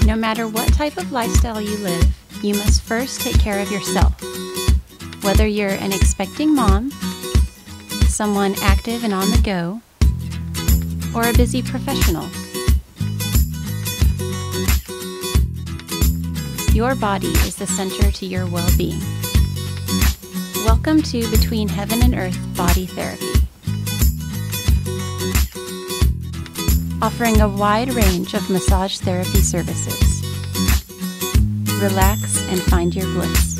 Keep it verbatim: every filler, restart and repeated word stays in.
No matter what type of lifestyle you live, you must first take care of yourself. Whether you're an expecting mom, someone active and on the go, or a busy professional, your body is the center to your well-being. Welcome to Between Heaven and Earth Body Therapy, offering a wide range of massage therapy services. Relax and find your bliss.